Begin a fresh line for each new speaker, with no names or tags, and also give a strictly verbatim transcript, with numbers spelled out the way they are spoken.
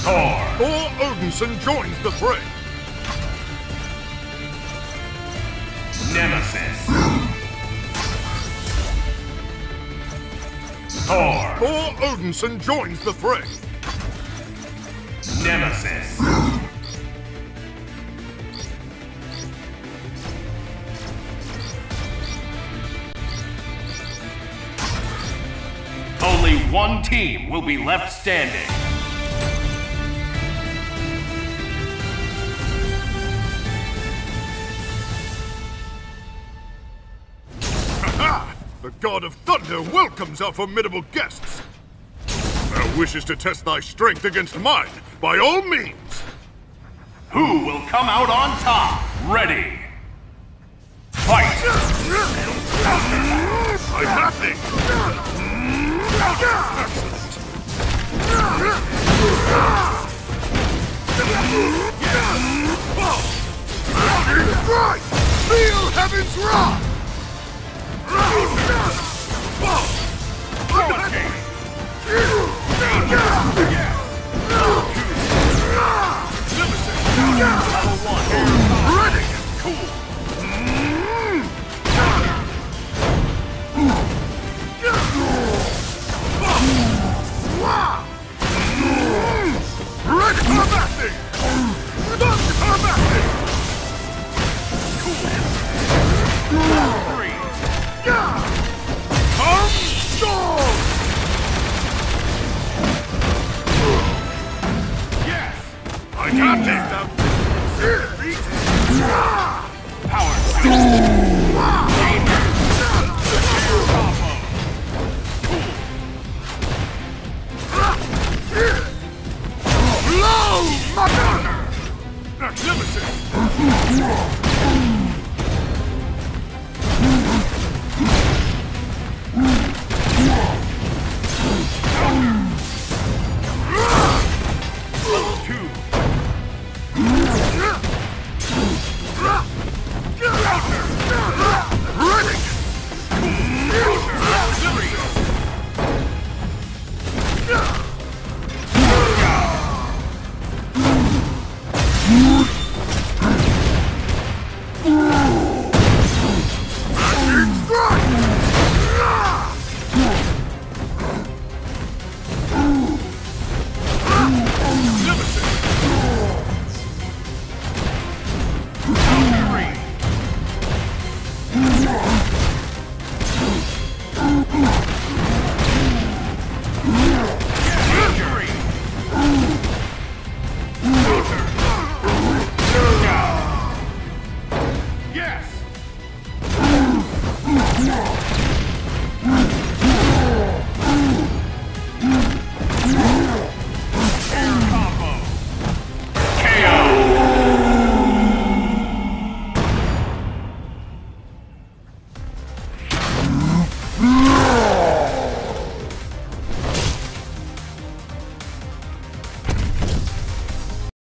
Thor!
Thor Odinson joins the fray.
Nemesis! Thor!
Thor Odinson joins the fray.
Nemesis! Only one team will be left standing.
The God of Thunder welcomes our formidable guests. Thou wishes to test thy strength against mine, by all means.
Who will come out on top? Ready! Fight!
I'm nothing! Right! Feel heaven's wrath! Ready! Cool! Ready for batting! Stop for batting! Three! Come storm! Yes! I got this now!
Power shot!
Blow, mother! Nemesis!